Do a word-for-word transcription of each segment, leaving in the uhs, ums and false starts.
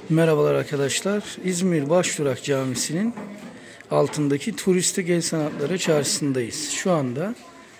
Merhabalar arkadaşlar. İzmir Başdurak Camisi'nin altındaki Turistik El Sanatları Çarşısı'ndayız. Şu anda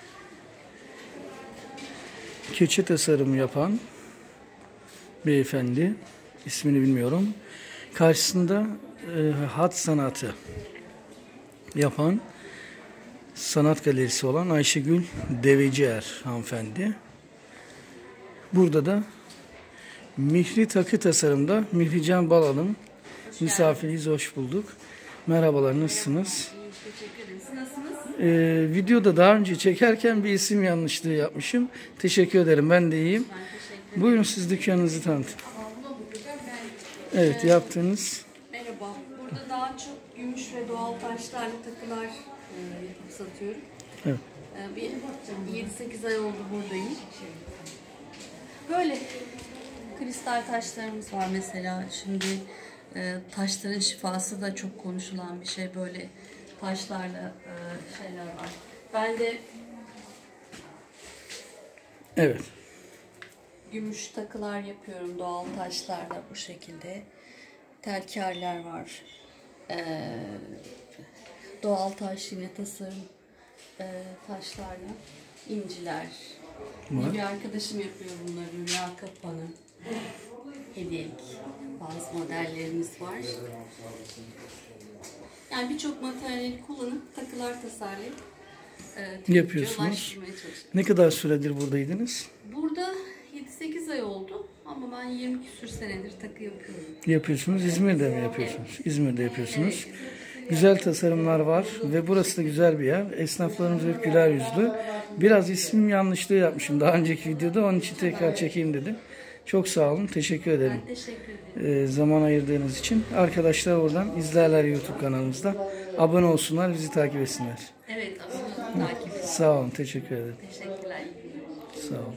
keçe tasarımı yapan beyefendi, ismini bilmiyorum. Karşısında e, hat sanatı yapan sanat galerisi olan Ayşegül Devecier hanımefendi. Burada da Mihri Takı Tasarım'da Mihrican Balalım misafiriyiz, hoş bulduk. Merhabalar, nasılsınız? Teşekkür ederim. Siz nasılsınız? Ee, videoda daha önce çekerken bir isim yanlışlığı yapmışım. Teşekkür ederim, ben de iyiyim. Ben teşekkür ederim. Buyurun, siz dükkanınızı tanıtın. Evet, yaptığınız. Merhaba. Burada daha çok gümüş ve doğal taşlarla takılar e, yapıp satıyorum. Evet. E, bir yedi sekiz ay oldu buradayım. Böyle kristal taşlarımız var mesela. Şimdi e, taşların şifası da çok konuşulan bir şey. Böyle taşlarla e, şeyler var. Ben de Evet. gümüş takılar yapıyorum doğal taşlarla bu şekilde. Telkarlar var. Ee, doğal taş yine tasarım e, taşlarla. İnciler. Var. Bir arkadaşım yapıyor bunları. Rüya kapanı. Hediyelik. Bazı modellerimiz var. Yani birçok materyali kullanıp takılar tasarlayıp e, Yapıyorsunuz. Ne kadar süredir buradaydınız? Burada yedi sekiz ay oldu ama ben yirmi küsür senedir takı yapıyorum. Yapıyorsunuz. İzmir'de mi yapıyorsunuz? İzmir'de yapıyorsunuz. Güzel tasarımlar var ve burası da güzel bir yer. Esnaflarımız hep güler yüzlü. Biraz isim yanlışlığı yapmışım daha önceki videoda, onun için tekrar çekeyim dedim. Çok sağ olun. Teşekkür ederim. Ben teşekkür ederim. Ee, zaman ayırdığınız için. Arkadaşlar oradan izlerler YouTube kanalımızda. Abone olsunlar, bizi takip etsinler. Evet, abone olun, takip edin. Sağ olun. Teşekkür ederim. Teşekkürler. Sağ olun.